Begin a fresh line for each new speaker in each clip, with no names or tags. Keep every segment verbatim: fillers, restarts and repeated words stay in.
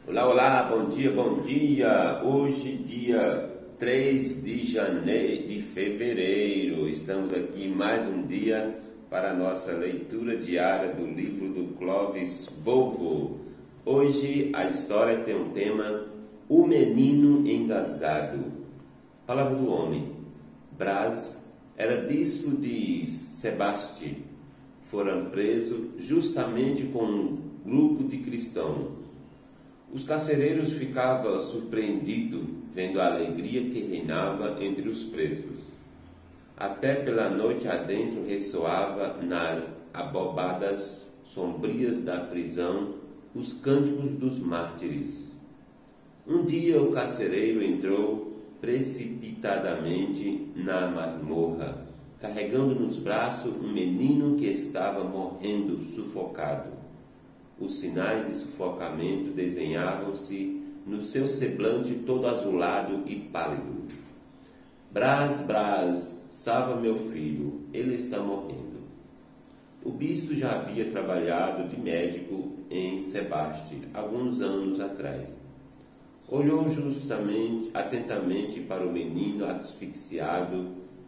Olá, olá, bom dia, bom dia. Hoje, dia três de janeiro, de fevereiro, estamos aqui mais um dia para a nossa leitura diária do livro do Clóvis Bovo. Hoje a história tem um tema: o menino engasgado. Palavra do homem. Brás era bispo de Sebaste. Foram presos justamente com um grupo de cristãos. Os carcereiros ficavam surpreendidos vendo a alegria que reinava entre os presos. Até pela noite adentro ressoava nas abobadas sombrias da prisão os cânticos dos mártires. Um dia o carcereiro entrou precipitadamente na masmorra, carregando nos braços um menino que estava morrendo sufocado. Os sinais de sufocamento desenhavam-se no seu semblante todo azulado e pálido. Brás, Brás, salva meu filho, ele está morrendo. O bispo já havia trabalhado de médico em Sebaste alguns anos atrás. Olhou justamente, atentamente para o menino asfixiado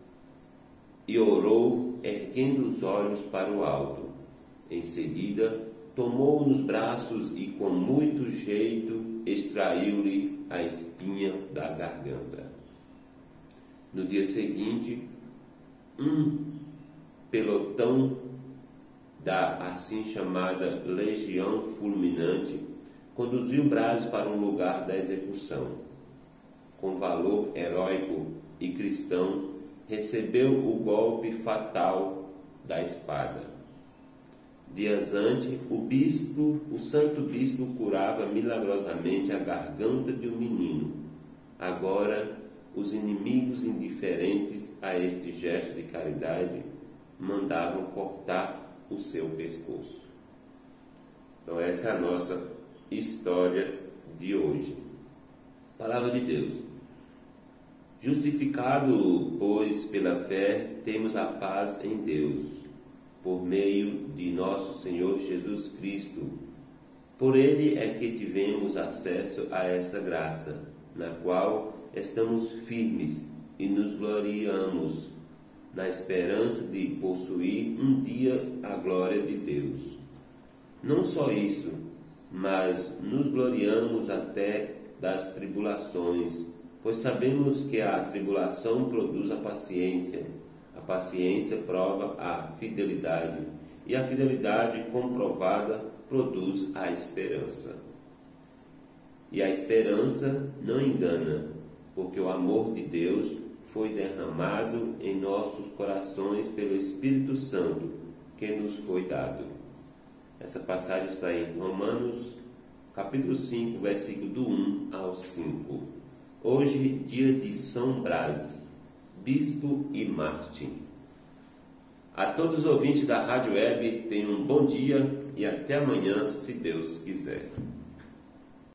e orou, erguendo os olhos para o alto. Em seguida, tomou-o nos braços e, com muito jeito, extraiu-lhe a espinha da garganta. No dia seguinte, um pelotão da assim chamada Legião Fulminante conduziu Brás para um lugar da execução. Com valor heróico e cristão, recebeu o golpe fatal da espada. Dias antes, o bispo, o santo bispo curava milagrosamente a garganta de um menino. Agora, os inimigos indiferentes a este gesto de caridade mandavam cortar o seu pescoço. Então essa é a nossa história de hoje. Palavra de Deus. Justificado, pois, pela fé, temos a paz em Deus, por meio de nosso Senhor Jesus Cristo. Por Ele é que tivemos acesso a essa graça, na qual estamos firmes e nos gloriamos, na esperança de possuir um dia a glória de Deus. Não só isso, mas nos gloriamos até das tribulações, pois sabemos que a tribulação produz a paciência. A paciência prova a fidelidade, e a fidelidade comprovada produz a esperança. E a esperança não engana, porque o amor de Deus foi derramado em nossos corações pelo Espírito Santo que nos foi dado. Essa passagem está em Romanos, capítulo cinco, versículo do um ao cinco. Hoje, dia de São Brás, bispo e mártir. A todos os ouvintes da Rádio Web, tenham um bom dia e até amanhã, se Deus quiser.